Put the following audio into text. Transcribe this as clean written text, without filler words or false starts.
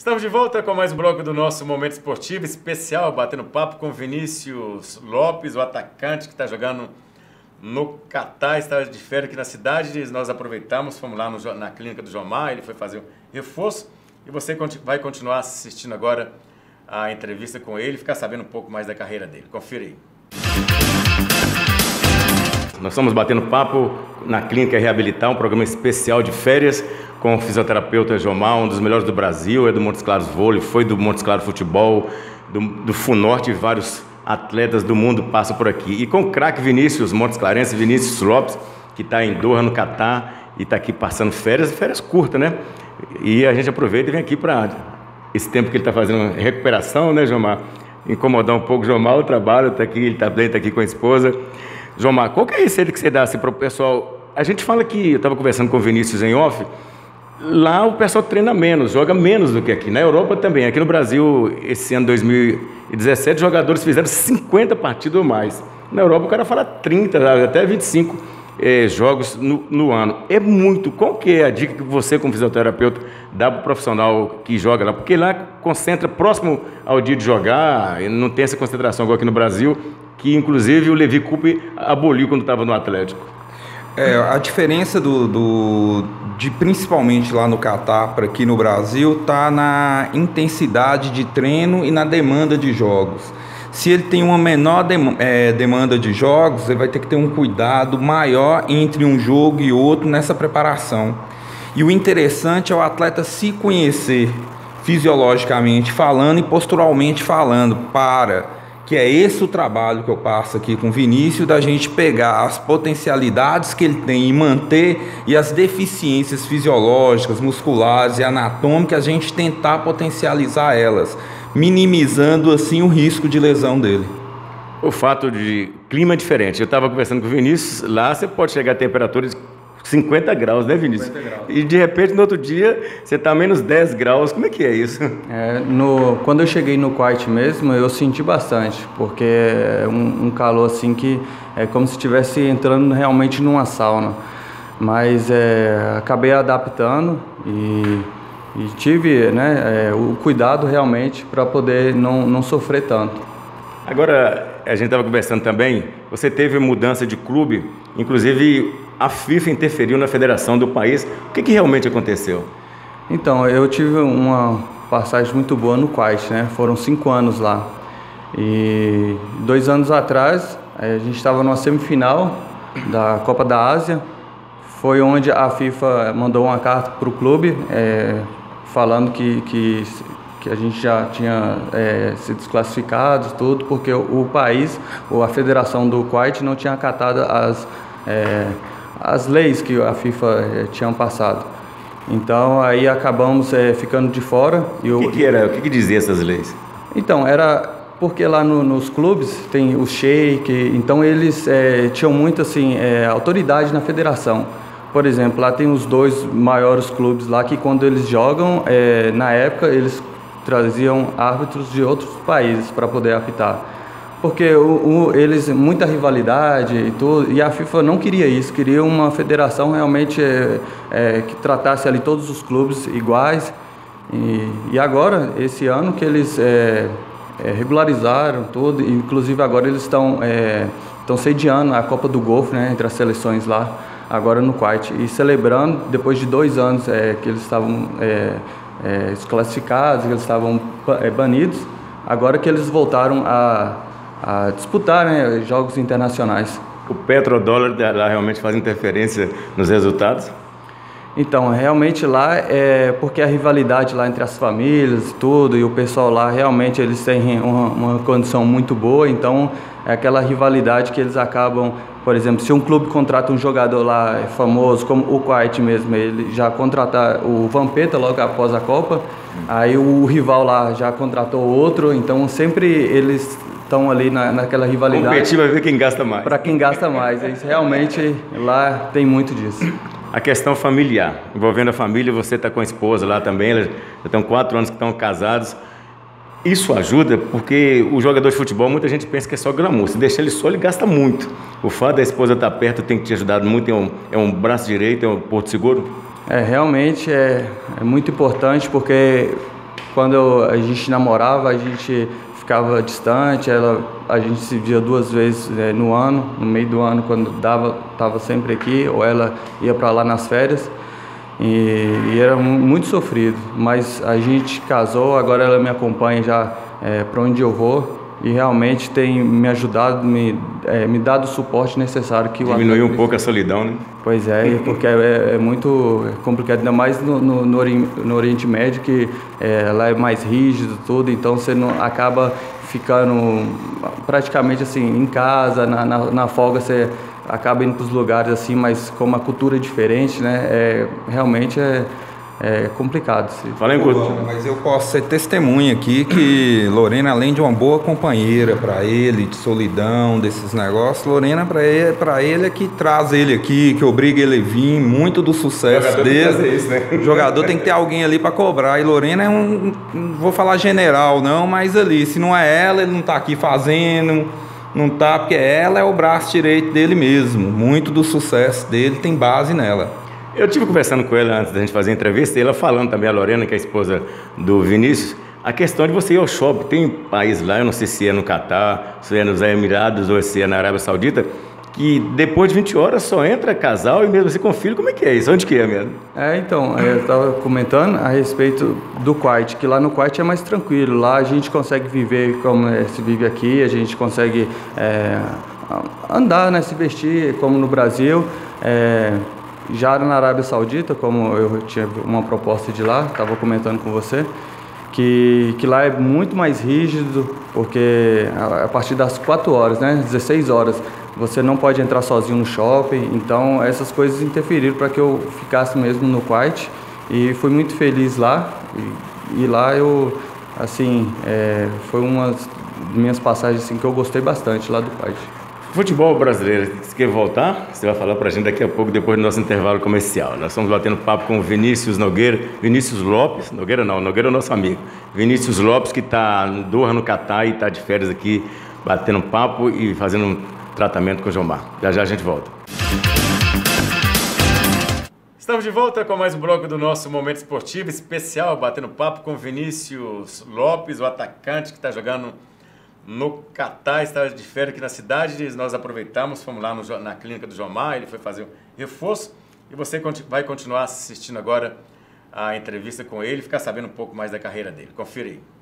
Estamos de volta com mais um bloco do nosso Momento Esportivo especial, batendo papo com Vinícius Lopes, o atacante que está jogando no Catar, está de férias aqui na cidade. Nós aproveitamos, fomos lá na clínica do Jomar, ele foi fazer um reforço e você vai continuar assistindo agora a entrevista com ele e ficar sabendo um pouco mais da carreira dele. Confira aí. Nós estamos batendo papo na Clínica Reabilitar, um programa especial de férias com o fisioterapeuta Jomar, um dos melhores do Brasil, é do Montes Claros Vôlei, foi do Montes Claros Futebol, do Funorte, vários atletas do mundo passam por aqui. E com o craque Vinícius Montes Clarense, Vinícius Lopes, que está em Doha, no Catar, e está aqui passando férias curtas, né? E a gente aproveita e vem aqui para esse tempo que ele está fazendo recuperação, né, Jomar? Incomodar um pouco o Jomar, o trabalho, tá aqui, ele está bem, está aqui com a esposa. Jomar, qual que é a receita que você dá assim, para o pessoal? A gente fala que, eu estava conversando com o Vinícius em off, lá o pessoal treina menos, joga menos do que aqui. Na Europa também. Aqui no Brasil, esse ano 2017, jogadores fizeram 50 partidas ou mais. Na Europa o cara fala 30, até 25 jogos no ano. É muito. Qual que é a dica que você, como fisioterapeuta, dá para o profissional que joga lá? Porque lá concentra próximo ao dia de jogar, não tem essa concentração igual aqui no Brasil, que inclusive o Levi Coupe aboliu quando estava no Atlético. A diferença de principalmente lá no Catar para aqui no Brasil está na intensidade de treino e na demanda de jogos. Se ele tem uma menor demanda de jogos, ele vai ter que ter um cuidado maior entre um jogo e outro nessa preparação. E o interessante é o atleta se conhecer fisiologicamente falando e posturalmente falando, que é esse o trabalho que eu passo aqui com o Vinícius, da gente pegar as potencialidades que ele tem e manter, e as deficiências fisiológicas, musculares e anatômicas, a gente tentar potencializar elas, minimizando assim o risco de lesão dele. O fato de clima é diferente. Eu estava conversando com o Vinícius, lá você pode chegar a temperaturas de 50 graus, né, Vinícius? 50 graus. E de repente no outro dia você está a menos 10 graus, como é que é isso? Quando eu cheguei no Kuwait mesmo, eu senti bastante, porque é um calor assim que é como se estivesse entrando realmente numa sauna. Mas acabei adaptando e tive o cuidado realmente para poder não sofrer tanto. Agora, a gente estava conversando também, você teve mudança de clube, inclusive a FIFA interferiu na federação do país. O que realmente aconteceu? Então, eu tive uma passagem muito boa no Kuwait, né? Foram 5 anos lá. E 2 anos atrás, a gente estava numa semifinal da Copa da Ásia. Foi onde a FIFA mandou uma carta para o clube, falando que a gente já tinha se desclassificado, tudo, porque o país, ou a federação do Kuwait, não tinha acatado as leis que a FIFA tinha passado. Então, aí acabamos ficando de fora. O que dizia essas leis? Então, era porque lá nos clubes tem o sheik, então eles tinham muito assim, autoridade na federação. Por exemplo, lá tem os 2 maiores clubes lá que quando eles jogam, na época eles traziam árbitros de outros países para poder apitar. Porque eles, muita rivalidade e tudo, e a FIFA não queria isso, queria uma federação realmente que tratasse ali todos os clubes iguais. E agora, esse ano que eles regularizaram tudo, inclusive agora eles estão sediando a Copa do Golfo, né, entre as seleções lá, agora no Kuwait, e celebrando, depois de 2 anos que eles estavam desclassificados, que eles estavam banidos, agora que eles voltaram a disputar, né, jogos internacionais. O petrodólar lá realmente faz interferência nos resultados? Então, realmente lá porque a rivalidade lá entre as famílias e tudo, e o pessoal lá realmente eles têm uma condição muito boa, então é aquela rivalidade que eles acabam, por exemplo, se um clube contrata um jogador lá famoso, como o Kuwait mesmo, ele já contratar o Vampeta logo após a Copa, aí o rival lá já contratou outro, então sempre eles estão ali naquela rivalidade. Competir vai ver quem gasta mais. Para quem gasta mais, isso realmente lá tem muito disso. A questão familiar, envolvendo a família, você está com a esposa lá também, já estão 4 anos que estão casados. Isso ajuda porque o jogador de futebol, muita gente pensa que é só glamour. Se deixar ele só, ele gasta muito. O fato da esposa estar perto tem que te ajudar muito, é um braço direito, é um porto seguro? Realmente é muito importante porque quando a gente namorava, a gente ficava distante, a gente se via 2 vezes no ano, no meio do ano, quando estava sempre aqui, ou ela ia para lá nas férias, e era muito sofrido, mas a gente casou, agora ela me acompanha já para onde eu vou, e realmente tem me ajudado, me dado o suporte necessário que o atleta diminuiu um pouco a solidão, né? Pois é, porque é muito complicado, ainda mais no Oriente Médio, que lá é mais rígido tudo, então você não acaba ficando praticamente assim em casa, na folga você acaba indo para os lugares assim, mas como a cultura é diferente, né, realmente é complicado. Fala em mas eu posso ser testemunha aqui que Lorena, além de uma boa companheira para ele, de solidão, desses negócios, Lorena para ele é que traz ele aqui, que obriga ele a vir, muito do sucesso dele. Isso, né? O jogador tem que ter alguém ali para cobrar, e Lorena é não vou falar general não, mas ali, se não é ela, ele não tá aqui fazendo, não tá, porque ela é o braço direito dele mesmo, muito do sucesso dele tem base nela. Eu estive conversando com ela antes da gente fazer a entrevista, e ela falando também, a Lorena, que é a esposa do Vinícius, a questão de você ir ao shopping. Tem país lá, eu não sei se é no Catar, se é nos Emirados ou se é na Arábia Saudita, que depois de 20 horas só entra casal e mesmo assim com filho. Como é que é isso? Onde que é mesmo? Então, eu estava comentando a respeito do Kuwait, que lá no Kuwait é mais tranquilo. Lá a gente consegue viver como se vive aqui, a gente consegue andar, né, se vestir como no Brasil. Já na Arábia Saudita, como eu tinha uma proposta de lá, estava comentando com você, que lá é muito mais rígido, porque a partir das 4 horas, né, 16 horas, você não pode entrar sozinho no shopping, então essas coisas interferiram para que eu ficasse mesmo no Kuwait, e fui muito feliz lá, e lá eu, assim, foi uma das minhas passagens assim, que eu gostei bastante lá do Kuwait. Futebol brasileiro, se quer voltar, você vai falar pra gente daqui a pouco, depois do nosso intervalo comercial. Nós estamos batendo papo com o Vinícius Nogueira, Vinícius Lopes, Nogueira não, Nogueira é o nosso amigo. Vinícius Lopes, que está em Doha, no Catar, e está de férias aqui, batendo papo e fazendo um tratamento com o Jomar. Já já a gente volta. Estamos de volta com mais um bloco do nosso Momento Esportivo especial, batendo papo com o Vinícius Lopes, o atacante que está jogando no Catar, estava de férias aqui na cidade. Nós aproveitamos, fomos lá na clínica do Jomar, ele foi fazer um reforço, e você vai continuar assistindo agora a entrevista com ele, ficar sabendo um pouco mais da carreira dele. Confira aí.